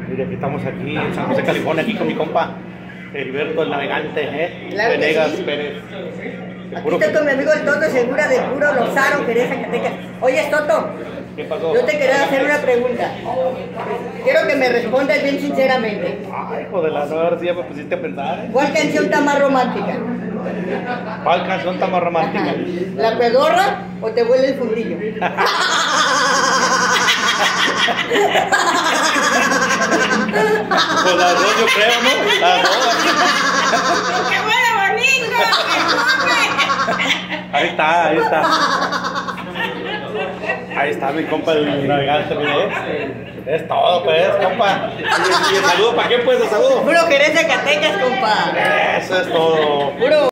Mire, aquí estamos aquí en San José, California, aquí con mi compa Heriberto, el navegante, Claro que Venegas sí. Pérez. Aquí está con mi amigo el Toto Segura de Puro Lozaro, Jerez, Zacatecas. Oye, Toto, ¿Qué pasó? yo te quería hacer una pregunta. Quiero que me respondas bien sinceramente. Ay, hijo de la nueva, sí ya me pusiste a pensar. ¿Cuál canción está más romántica? ¿Cuál canción está más romántica? ¿La pedorra o te huele el fundillo? Pues las dos yo creo, ¿no? Las dos. ¡Qué huele bonito! Ahí está, ahí está. Ahí está mi compa el navegante, mire. Es todo, pues, compa. ¿Y el saludo para quién, pues, el saludo? Puro Jerez, Zacatecas, compa. Eso es todo. Puro.